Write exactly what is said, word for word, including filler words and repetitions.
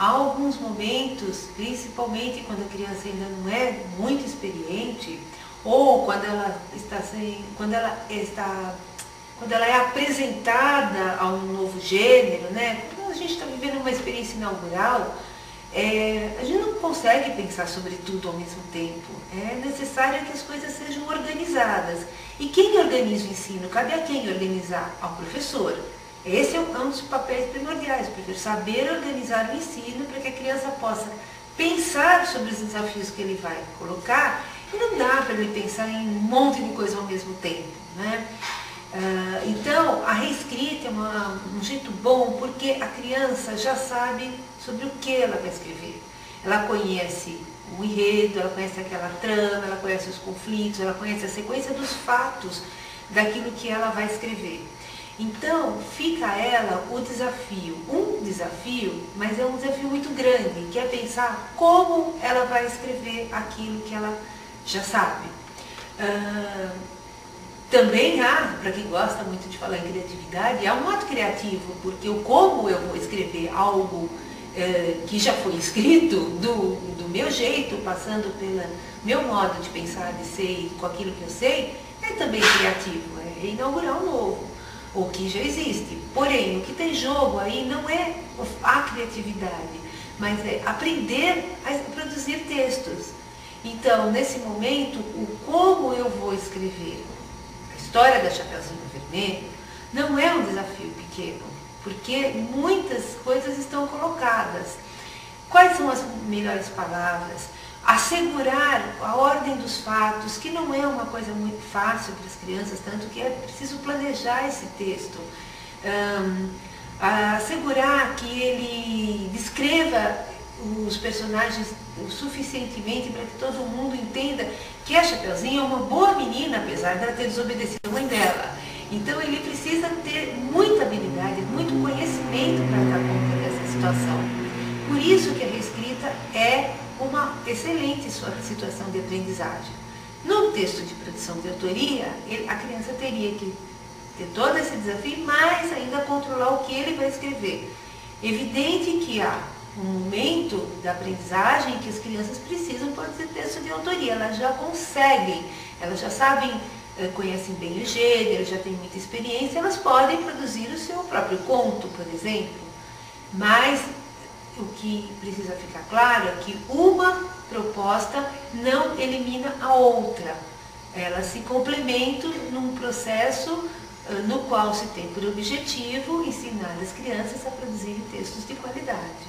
há alguns momentos, principalmente quando a criança ainda não é muito experiente, ou quando ela está, sem, quando ela está, quando ela é apresentada a um novo gênero, né? Quando a gente está vivendo uma experiência inaugural, é, a gente não consegue pensar sobre tudo ao mesmo tempo. É necessário que as coisas sejam organizadas. E quem organiza o ensino? Cabe a quem organizar? Ao professor. Esse é um dos papéis primordiais, professor, saber organizar o ensino para que a criança possa pensar sobre os desafios que ele vai colocar, e não dá para ele pensar em um monte de coisa ao mesmo tempo, né? Uh, então, a reescrita é uma, um jeito bom, porque a criança já sabe sobre o que ela vai escrever. Ela conhece o enredo, ela conhece aquela trama, ela conhece os conflitos, ela conhece a sequência dos fatos daquilo que ela vai escrever. Então, fica a ela o desafio, um desafio, mas é um desafio muito grande, que é pensar como ela vai escrever aquilo que ela já sabe. Uh, Também há, para quem gosta muito de falar em criatividade, há um ato criativo, porque o como eu vou escrever algo eh, que já foi escrito, do, do meu jeito, passando pelo meu modo de pensar, de ser, com aquilo que eu sei, é também criativo, é inaugurar um novo, o que já existe. Porém, o que tem jogo aí não é a criatividade, mas é aprender a produzir textos. Então, nesse momento, o como eu vou escrever a história da Chapeuzinho Vermelho não é um desafio pequeno, porque muitas coisas estão colocadas. Quais são as melhores palavras? Assegurar a ordem dos fatos, que não é uma coisa muito fácil para as crianças, tanto que é preciso planejar esse texto. Um, assegurar que ele descreva os personagens o suficientemente para que todo mundo entenda que a Chapeuzinho é uma boa menina, apesar dela ter desobedecido a mãe dela. Então ele precisa ter muita habilidade, muito conhecimento para dar conta dessa situação. Por isso que a reescrita é uma excelente situação de aprendizagem. No texto de produção de autoria, ele, a criança teria que ter todo esse desafio, mas ainda controlar o que ele vai escrever. Evidente que há um momento da aprendizagem que as crianças precisam produzir texto de autoria, elas já conseguem, elas já sabem, conhecem bem o gênero, já têm muita experiência, elas podem produzir o seu próprio conto, por exemplo. Mas o que precisa ficar claro é que uma proposta não elimina a outra. Elas se complementam num processo no qual se tem por objetivo ensinar as crianças a produzirem textos de qualidade.